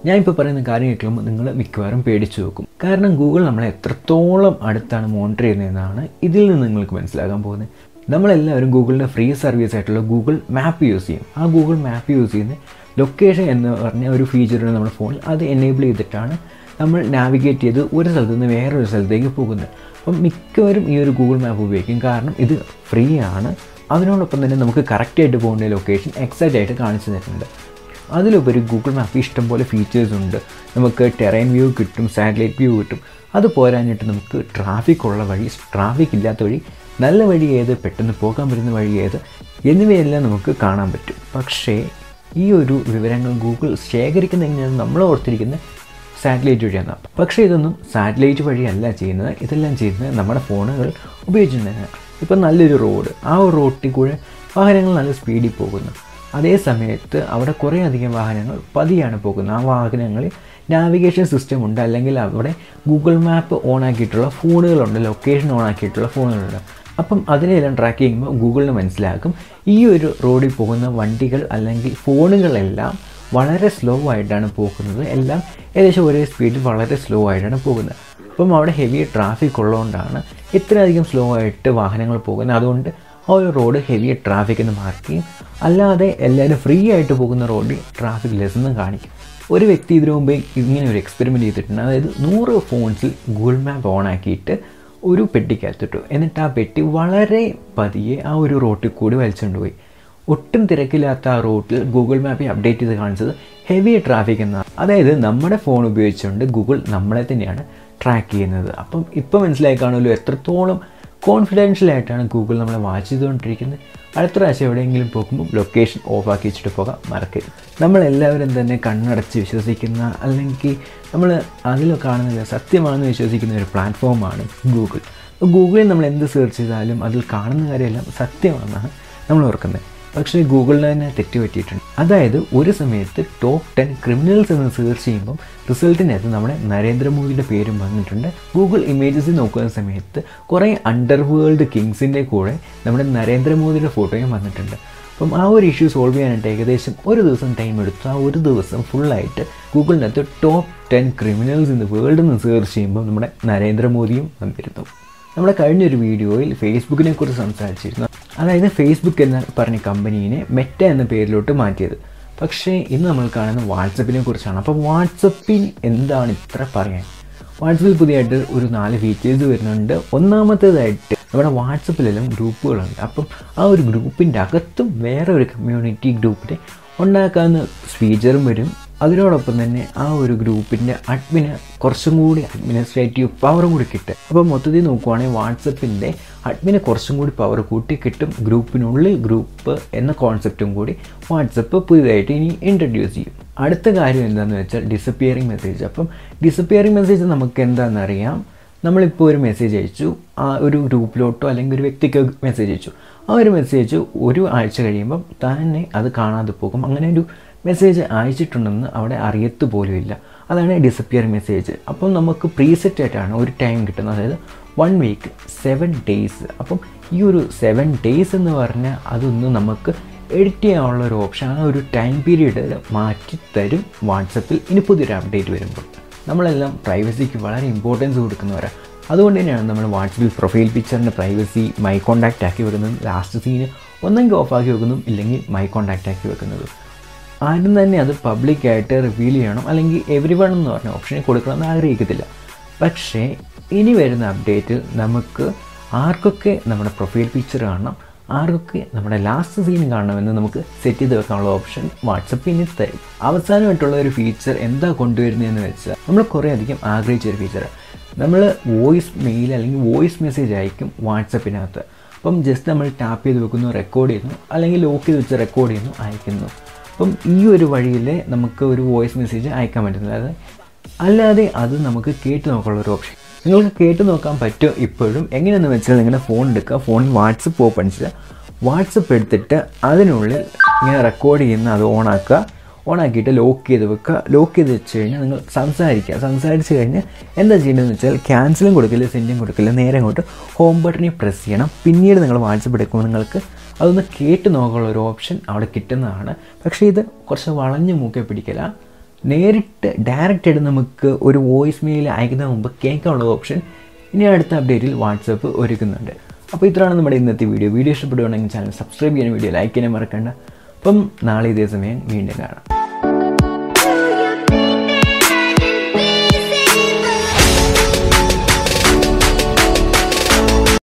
ഞാനിപ്പോൾ പറയുന്ന കാര്യം കേൾക്കുമ്പോൾ നിങ്ങൾ മിക്കവാറും പേടിച്ചു നോക്കും. കാരണം ഗൂഗിൾ നമ്മളെ എത്രത്തോളം അടുത്താണ് മോണിറ്റർ ചെയ്യുന്നതെന്നാണ് ഇതിൽ നിന്ന് നിങ്ങൾക്ക് മനസ്സിലാക്കാൻ പോകുന്നത്. നമ്മളെല്ലാവരും ഗൂഗിളിൻ്റെ ഫ്രീ സർവീസ് ആയിട്ടുള്ള ഗൂഗിൾ മാപ്പ് യൂസ് ചെയ്യും. ആ ഗൂഗിൾ മാപ്പ് യൂസ് ചെയ്യുന്ന ലൊക്കേഷൻ എന്ന് പറഞ്ഞ ഒരു ഫീച്ചറുണ്ട് നമ്മുടെ ഫോണിൽ. അത് എനേബിൾ ചെയ്തിട്ടാണ് നമ്മൾ നാവിഗേറ്റ് ചെയ്ത് ഒരു സ്ഥലത്ത് നിന്ന് വേറൊരു സ്ഥലത്തേക്ക് പോകുന്നത്. അപ്പം മിക്കവരും ഈ ഒരു ഗൂഗിൾ മാപ്പ് ഉപയോഗിക്കും. കാരണം ഇത് ഫ്രീ ആണ്. അതിനോടൊപ്പം തന്നെ നമുക്ക് കറക്റ്റായിട്ട് പോകേണ്ട ലൊക്കേഷൻ എക്സാക്റ്റ് ആയിട്ട് കാണിച്ചു തരുന്നുണ്ട്. അതിലുപരി ഗൂഗിൾ മാപ്പ് ഇഷ്ടംപോലെ ഫീച്ചേഴ്സ് ഉണ്ട്. നമുക്ക് ടെറൈൻ വ്യൂ കിട്ടും, സാറ്റലൈറ്റ് വ്യൂ കിട്ടും. അത് പോരാഞ്ഞിട്ട് നമുക്ക് ട്രാഫിക് ഉള്ള വഴി, ട്രാഫിക് ഇല്ലാത്ത വഴി, നല്ല വഴി ഏത്, പെട്ടെന്ന് പോകാൻ പറ്റുന്ന വഴി ഏത് എന്നിവയെല്ലാം നമുക്ക് കാണാൻ പറ്റും. പക്ഷേ ഈ ഒരു വിവരങ്ങൾ ഗൂഗിൾ ശേഖരിക്കുന്ന എങ്ങനെയാണ് നമ്മൾ ഓർത്തിരിക്കുന്നത് സാറ്റലൈറ്റ് വഴിയാണ്. പക്ഷേ ഇതൊന്നും സാറ്റലൈറ്റ് വഴിയല്ല ചെയ്യുന്നത്. ഇതെല്ലാം ചെയ്യുന്നത് നമ്മുടെ ഫോണുകൾ ഉപയോഗിച്ചിട്ടുണ്ടായിരുന്നു. ഇപ്പം നല്ലൊരു റോഡ്, ആ ഒരു റോഡിൽ കൂടെ വാഹനങ്ങൾ നല്ല സ്പീഡിൽ പോകുന്നു. അതേ സമയത്ത് അവിടെ കുറേ അധികം വാഹനങ്ങൾ പതിയാണ് പോകുന്നത്. ആ വാഹനങ്ങളിൽ നാവിഗേഷൻ സിസ്റ്റം ഉണ്ട്, അല്ലെങ്കിൽ അവിടെ ഗൂഗിൾ മാപ്പ് ഓൺ ആക്കിയിട്ടുള്ള ഫോണുകളുണ്ട്, ലൊക്കേഷൻ ഓൺ ആക്കിയിട്ടുള്ള ഫോണുകളുണ്ട്. അപ്പം അതിനെല്ലാം ട്രാക്ക് ചെയ്യുമ്പോൾ ഗൂഗിളിന് മനസ്സിലാക്കും ഈ ഒരു റോഡിൽ പോകുന്ന വണ്ടികൾ അല്ലെങ്കിൽ ഫോണുകളെല്ലാം വളരെ സ്ലോ ആയിട്ടാണ് പോകുന്നത്, എല്ലാം ഏകദേശം ഒരേ സ്പീഡിൽ വളരെ സ്ലോ ആയിട്ടാണ് പോകുന്നത്. അപ്പം അവിടെ ഹെവി ട്രാഫിക് ഉള്ളതുകൊണ്ടാണ് ഇത്രയധികം സ്ലോ ആയിട്ട് വാഹനങ്ങൾ പോകുന്നത്. അതുകൊണ്ട് ആ ഒരു റോഡ് ഹെവി ട്രാഫിക് എന്ന് മാർക്ക് ചെയ്യും. അല്ലാതെ എല്ലാവരും ഫ്രീ ആയിട്ട് പോകുന്ന റോഡിൽ ട്രാഫിക് ലെസ് എന്ന് കാണിക്കും. ഒരു വ്യക്തി ഇതിനു മുമ്പേ ഇങ്ങനെ ഒരു എക്സ്പെരിമെൻറ്റ് ചെയ്തിട്ടുണ്ട്. അതായത് 100 ഫോൺസിൽ ഗൂഗിൾ മാപ്പ് ഓൺ ആക്കിയിട്ട് ഒരു പെട്ടിക്കകത്തിട്ടു. എന്നിട്ട് ആ പെട്ടി വളരെ പതിയെ ആ ഒരു റോട്ടിൽ കൂടി വലിച്ചുകൊണ്ടുപോയി. ഒട്ടും തിരക്കില്ലാത്ത ആ റൂട്ടിൽ ഗൂഗിൾ മാപ്പിൽ അപ്ഡേറ്റ് ചെയ്ത് കാണിച്ചത് ഹെവി ട്രാഫിക് എന്നാണ്. അതായത് നമ്മുടെ ഫോൺ ഉപയോഗിച്ചുകൊണ്ട് ഗൂഗിൾ നമ്മളെ തന്നെയാണ് ട്രാക്ക് ചെയ്യുന്നത്. അപ്പം ഇപ്പം മനസ്സിലായി കാണുമല്ലോ എത്രത്തോളം കോൺഫിഡൻഷ്യലായിട്ടാണ് ഗൂഗിൾ നമ്മളെ വാച്ച് ചെയ്തുകൊണ്ടിരിക്കുന്നത്. അടുത്ത പ്രാവശ്യം എവിടെയെങ്കിലും പോകുമ്പോൾ ലൊക്കേഷൻ ഓഫാക്കി വെച്ചിട്ട് പോകാൻ മറക്കരുത്. നമ്മളെല്ലാവരും തന്നെ കണ്ണടച്ച് വിശ്വസിക്കുന്ന, അല്ലെങ്കിൽ നമ്മൾ അതിൽ കാണുന്നത് സത്യമാണെന്ന് വിശ്വസിക്കുന്ന ഒരു പ്ലാറ്റ്ഫോമാണ് ഗൂഗിൾ. ഗൂഗിളിൽ നമ്മൾ എന്ത് സെർച്ച് ചെയ്താലും അതിൽ കാണുന്ന കാര്യമെല്ലാം സത്യമാണെന്നാണ് നമ്മൾ ഓർക്കുന്നത്. പക്ഷേ ഗൂഗിളിന് തന്നെ തെറ്റുപറ്റിയിട്ടുണ്ട്. അതായത് ഒരു സമയത്ത് ടോപ്പ് 10 ക്രിമിനൽസ് എന്ന് സെർച്ച് ചെയ്യുമ്പം റിസൾട്ടിനകത്ത് നമ്മുടെ നരേന്ദ്രമോദിയുടെ പേരും വന്നിട്ടുണ്ട്. ഗൂഗിൾ ഇമേജസിൽ നോക്കുന്ന സമയത്ത് കുറേ അണ്ടർവേൾഡ് കിങ്സിൻ്റെ കൂടെ നമ്മുടെ നരേന്ദ്രമോദിയുടെ ഫോട്ടോയും വന്നിട്ടുണ്ട്. അപ്പം ആ ഒരു ഇഷ്യൂ സോൾവ് ചെയ്യാനായിട്ട് ഏകദേശം ഒരു ദിവസം ടൈം എടുത്തു. ആ ഒരു ദിവസം ഫുള്ളായിട്ട് ഗൂഗിളിനകത്ത് top 10 criminals in the world എന്ന് സെർച്ച് ചെയ്യുമ്പോൾ നമ്മുടെ നരേന്ദ്രമോദിയും വന്നിരുന്നു. നമ്മുടെ കഴിഞ്ഞൊരു വീഡിയോയിൽ ഫേസ്ബുക്കിനെ കുറിച്ച് സംസാരിച്ചിരുന്നു. അതായത് ഫേസ്ബുക്ക് എന്ന പറഞ്ഞ കമ്പനീനെ മെറ്റ എന്ന പേരിലോട്ട് മാറ്റിയത്. പക്ഷേ ഇന്ന് നമ്മൾ കാണുന്ന വാട്സപ്പിനെ കുറിച്ചാണ്. അപ്പോൾ വാട്സപ്പിൽ എന്താണ് ഇത്ര പറയാൻ? വാട്സപ്പിൽ പുതിയതായിട്ട് ഒരു 4 ഫീച്ചേഴ്സ് വരുന്നുണ്ട്. ഒന്നാമത്തേതായിട്ട് നമ്മുടെ വാട്സപ്പിലെല്ലാം ഗ്രൂപ്പുകളുണ്ട്. അപ്പം ആ ഒരു ഗ്രൂപ്പിൻ്റെ അകത്തും വേറെ ഒരു കമ്മ്യൂണിറ്റി ഗ്രൂപ്പിനെ ഉണ്ടാക്കാവുന്ന ഫീച്ചറും വരും. അതിനോടൊപ്പം തന്നെ ആ ഒരു ഗ്രൂപ്പിൻ്റെ അഡ്മിന് കുറച്ചും കൂടി അഡ്മിനിസ്ട്രേറ്റീവ് പവറും കൂടി കിട്ടും. അപ്പോൾ മൊത്തത്തിൽ നോക്കുവാണെങ്കിൽ വാട്സപ്പിൻ്റെ അഡ്മിന് കുറച്ചും കൂടി പവർ കൂട്ടി കിട്ടും. ഗ്രൂപ്പിനുള്ളിൽ ഗ്രൂപ്പ് എന്ന കോൺസെപ്റ്റും കൂടി വാട്സപ്പ് പുതിയതായിട്ട് ഇനി ഇൻട്രൊഡ്യൂസ് ചെയ്യും. അടുത്ത കാര്യം എന്താണെന്ന് വെച്ചാൽ ഡിസപ്പിയറിംഗ് മെസ്സേജ്. അപ്പം ഡിസപ്പിയറിംഗ് മെസ്സേജ് നമുക്ക് എന്താണെന്നറിയാം. നമ്മളിപ്പോൾ ഒരു മെസ്സേജ് അയച്ചു, ആ ഒരു ഗ്രൂപ്പിലോട്ടോ അല്ലെങ്കിൽ ഒരു വ്യക്തിക്ക് മെസ്സേജ് അയച്ചു. ആ ഒരു മെസ്സേജ് ഒരു ആഴ്ച കഴിയുമ്പം തന്നെ അത് കാണാതെ പോകും. അങ്ങനെ ഒരു മെസ്സേജ് അയച്ചിട്ടുണ്ടെന്ന് അവിടെ അറിയത്ത് പോലും ഇല്ല. അതാണ് ഡിസപ്പിയറിംഗ് മെസ്സേജ്. അപ്പം നമുക്ക് പ്രീസെറ്റ് ആയിട്ടാണ് ഒരു ടൈം കിട്ടുന്നത്. അതായത് 1 വീക്ക് 7 ഡേയ്സ്. അപ്പം ഈ ഒരു 7 ഡേയ്സ് എന്ന് പറഞ്ഞാൽ അതൊന്ന് നമുക്ക് എഡിറ്റ് ചെയ്യാനുള്ള ഒരു ഓപ്ഷൻ, ആ ഒരു ടൈം പീരീഡ് മാറ്റി തരും വാട്സപ്പിൽ ഇനി പുതിയൊരു അപ്ഡേറ്റ് വരുമ്പോൾ. നമ്മളെല്ലാം പ്രൈവസിക്ക് വളരെ ഇമ്പോർട്ടൻസ് കൊടുക്കുന്നവരാണ്. അതുകൊണ്ട് തന്നെയാണ് നമ്മൾ വാട്സപ്പിൽ പ്രൊഫൈൽ പിക്ചറിൻ്റെ പ്രൈവസി മൈ കോൺടാക്റ്റ് ആക്കി വെക്കുന്നത്. ലാസ്റ്റ് സീന് ഒന്നെങ്കിൽ ഓഫാക്കി വെക്കുന്നു, ഇല്ലെങ്കിൽ മൈ കോൺടാക്റ്റ് ആക്കി വെക്കുന്നത്. ആരും തന്നെ അത് പബ്ലിക്കായിട്ട് റിവീൽ ചെയ്യണം അല്ലെങ്കിൽ എവരി വൺ എന്ന് പറഞ്ഞ ഓപ്ഷനെ കൊടുക്കണമെന്ന് ആഗ്രഹിക്കത്തില്ല. പക്ഷേ ഇനി വരുന്ന അപ്ഡേറ്റിൽ നമുക്ക് ആർക്കൊക്കെ നമ്മുടെ പ്രൊഫൈൽ പിക്ചർ കാണണം, ആർക്കൊക്കെ നമ്മുടെ ലാസ്റ്റ് സീൻ കാണണമെന്ന് നമുക്ക് സെറ്റ് ചെയ്ത് വെക്കാനുള്ള ഓപ്ഷൻ വാട്സപ്പ് ഇനി തരും. അവസാനമായിട്ടുള്ള ഒരു ഫീച്ചർ എന്താ കൊണ്ടുവരുന്നതെന്ന് വെച്ചാൽ നമ്മൾ കുറേ അധികം ആഗ്രഹിച്ചൊരു ഫീച്ചറാണ്. നമ്മൾ വോയിസ് മെയിൽ അല്ലെങ്കിൽ വോയിസ് മെസ്സേജ് അയക്കും വാട്സപ്പിനകത്ത്. അപ്പം ജസ്റ്റ് നമ്മൾ ടാപ്പ് ചെയ്ത് വെക്കുന്നു, റെക്കോർഡ് ചെയ്യുന്നു, അല്ലെങ്കിൽ ലോക്ക് ചെയ്ത് വെച്ച് റെക്കോർഡ് ചെയ്യുന്നു, അയക്കുന്നു. അപ്പം ഈ ഒരു വഴിയിൽ നമുക്ക് ഒരു വോയിസ് മെസ്സേജ് അയക്കാൻ പറ്റുന്നത്. അല്ലാതെ അത് നമുക്ക് കേട്ട് നോക്കാനുള്ള ഒരു ഓപ്ഷൻ. നിങ്ങൾക്ക് കേട്ട് നോക്കാൻ പറ്റുമോ ഇപ്പോഴും? എങ്ങനെയെന്ന് വെച്ചാൽ നിങ്ങളുടെ ഫോൺ എടുക്കുക, ഫോണിൽ വാട്സപ്പ് ഓപ്പൺ ചെയ്യുക, വാട്സപ്പ് എടുത്തിട്ട് അതിനുള്ളിൽ ഇങ്ങനെ റെക്കോർഡ് ചെയ്യുന്ന അത് ഓണാക്കിയിട്ട് ലോക്ക് ചെയ്ത് വെക്കുക. ലോക്ക് ചെയ്ത് വെച്ച് കഴിഞ്ഞാൽ നിങ്ങൾ സംസാരിച്ച് കഴിഞ്ഞാൽ എന്താ ചെയ്യേണ്ടതെന്ന് വെച്ചാൽ ക്യാൻസലും കൊടുക്കില്ല, സെൻഡും കൊടുക്കില്ല, നേരെ അങ്ങോട്ട് ഹോം ബട്ടണിൽ പ്രസ് ചെയ്യണം. പിന്നീട് നിങ്ങൾ വാട്സപ്പ് എടുക്കുമ്പോൾ നിങ്ങൾക്ക് അതൊന്ന് കേട്ട് നോക്കാനുള്ള ഒരു ഓപ്ഷൻ അവിടെ കിട്ടുന്നതാണ്. പക്ഷേ ഇത് കുറച്ച് വളഞ്ഞ് മൂക്കെ പിടിക്കില്ല. നേരിട്ട് ഡയറക്റ്റായിട്ട് നമുക്ക് ഒരു വോയിസ് മെയിൽ അയക്കുന്ന മുമ്പ് കേൾക്കാനുള്ള ഓപ്ഷൻ ഇനി അടുത്ത അപ്ഡേറ്റിൽ വാട്സപ്പ് ഒരുക്കുന്നുണ്ട്. അപ്പോൾ ഇത്രയാണ് നമ്മുടെ ഇന്നത്തെ വീഡിയോ ഇഷ്ടപ്പെടുകയാണെങ്കിൽ ചാനൽ സബ്സ്ക്രൈബ് ചെയ്യാനും വീഡിയോ ലൈക്ക് ചെയ്യാനും മറക്കണ്ട. അപ്പം നാളെ ഇതേ സമയം വീണ്ടും കാണാം.